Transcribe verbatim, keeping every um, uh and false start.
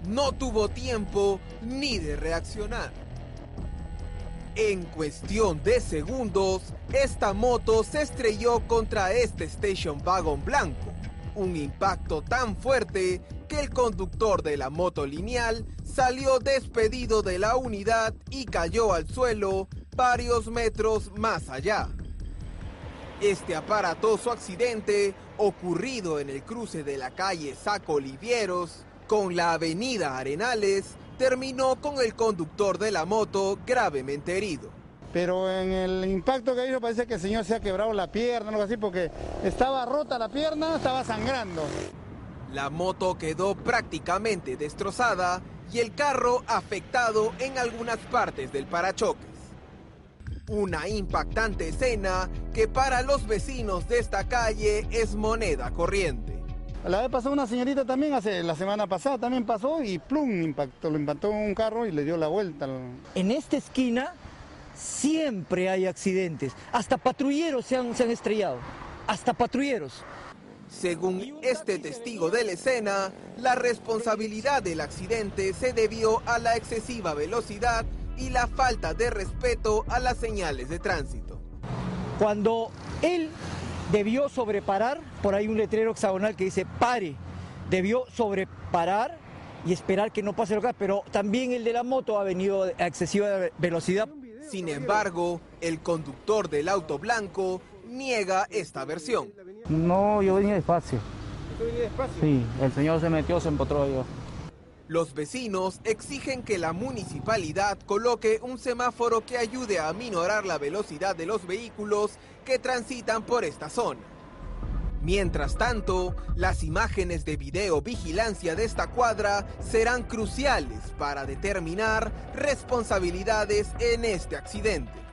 no tuvo tiempo ni de reaccionar. En cuestión de segundos, esta moto se estrelló contra este station wagon blanco. Un impacto tan fuerte que el conductor de la moto lineal salió despedido de la unidad y cayó al suelo varios metros más allá. Este aparatoso accidente, ocurrido en el cruce de la calle Saco Olivieros con la avenida Arenales, terminó con el conductor de la moto gravemente herido. Pero en el impacto que hizo parece que el señor se ha quebrado la pierna, algo así, porque estaba rota la pierna, estaba sangrando. La moto quedó prácticamente destrozada y el carro afectado en algunas partes del parachoques. Una impactante escena que para los vecinos de esta calle es moneda corriente. La vez pasó una señorita también, hace la semana pasada también pasó y plum, impactó, lo impactó en un carro y le dio la vuelta. En esta esquina siempre hay accidentes, hasta patrulleros se han, se han estrellado, hasta patrulleros. Según este testigo de la escena, la responsabilidad del accidente se debió a la excesiva velocidad y la falta de respeto a las señales de tránsito. Cuando él debió sobreparar, por ahí un letrero hexagonal que dice pare, debió sobreparar y esperar que no pase lo que, pero también el de la moto ha venido a excesiva velocidad. Sin embargo, el conductor del auto blanco niega esta versión. No, yo venía despacio. ¿Usted venía despacio? Sí, el señor se metió, se empotró yo. Los vecinos exigen que la municipalidad coloque un semáforo que ayude a aminorar la velocidad de los vehículos que transitan por esta zona. Mientras tanto, las imágenes de videovigilancia de esta cuadra serán cruciales para determinar responsabilidades en este accidente.